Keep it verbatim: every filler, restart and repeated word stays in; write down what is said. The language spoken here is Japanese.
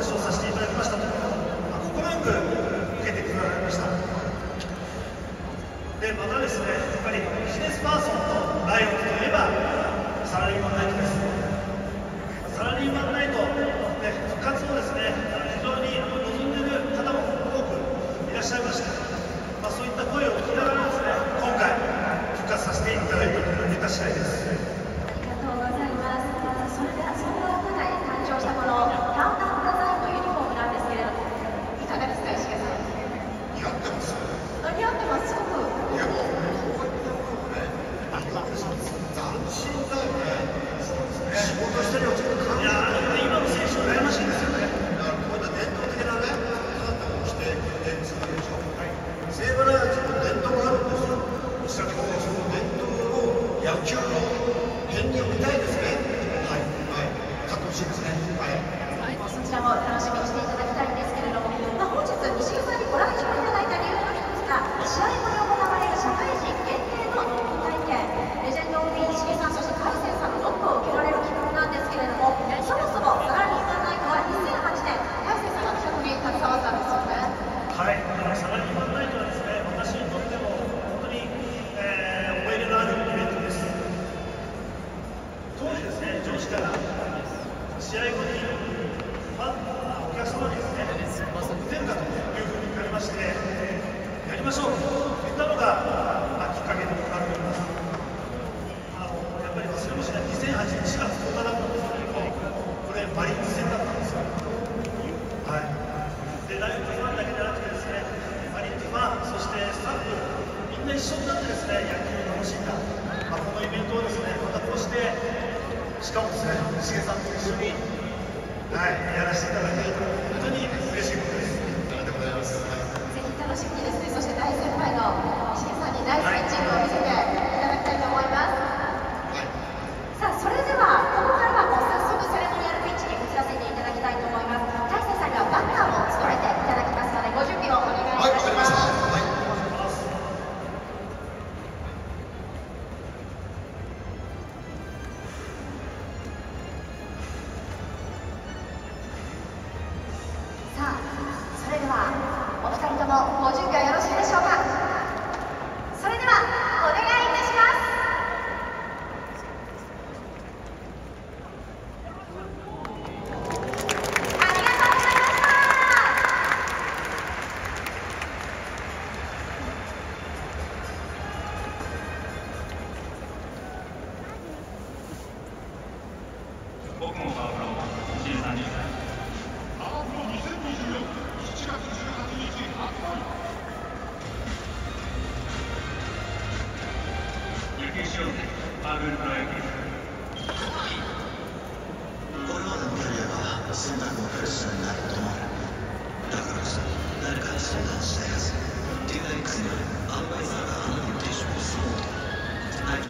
話をさせていただきましたと、まあ、快く受けてくださいました。でまたですね、やっぱりビジネスパーソンとライオンズといえばサラリーマンナイトです。サラリーマンナイト、ね、復活をですね、非常に望んでいる方も多くいらっしゃいまして、まあ、そういった声を聞きながらですね、今回復活させていただいていた次第です。 ありがとうございます。それではそんな中で誕生したこのタウンタウンデザインのユニフォームなんですけれども、いかがですか、石毛さん。 似合ってます。 似合ってます、すごく。 いやもうここにね、斬新だよね。仕事してるよ、ちょっと感じる。 今の選手は悩ましいですよね。 だからこういった伝統的なね、カーテンを着て演出するでしょ。西武ライオンズの伝統があるんですよ。その伝統を野球の点に見たいですね。はい、はい、買ってほしいですね。はい。 そちらも楽しみにしていただきたいんですけれども、まあ、本日石毛さんにご来場いただいた理由の一つが、試合後に行われる社会人限定のノック体験、レジェンドオブ石毛さん、そして大勢さんのノックを受けられる企画なんですけれども、そもそもサラリーマンナイトはにせんはちねん、大勢さんが企画に携わったんですよね。 はい、サラリーマンナイトはですね、私にとっても本当に、えー、思い入れのあるイベントです。当時ですね、上司から試合後にファン、お客様にですね、打てるかというふうに言われまして、やりましょうと言ったのが、まあ、きっかけになっております。あのやっぱり忘れもしないにせんはちねんしがつとおかだったんですけれども、これマリーンズ戦だったんですよ。はい。で、ライオンズファンだけじゃなくてですね、マリーンズファン、そしてスタッフ、みんな一緒になってですね、野球を楽しんだ、まあ、このイベントをですね、またこうして、しかもですね、重さんと一緒に、はい、やらせていただき、本当に嬉しいことです。 ありがとうございます。 ぜひ楽しみにですね、そして大先輩の石毛さんにナイスピッチングを見せていただきたいと思います。さあ、それではここからはもう早速セレモニアルピッチに移らせていただきたいと思います。大勢さんにはバッターを務めていただきますので、ご準備をお願いいたします。 はい、わかりました。はい。 さあ、それではお二人ともご準備はよろしいでしょうか。それではお願いいたします。ありがとうございました。 僕もパワプロシーさんにパワープロにせんにじゅうよんしちがつじゅうはちにち発売。 野球しようぜパワフルプロ野球。 これまでのキャリアが選択のプレッシャーになることもある。だからこそ誰かに相談したいはず。ティーダイックスにはアドバイザーがあなたの提唱をサポート。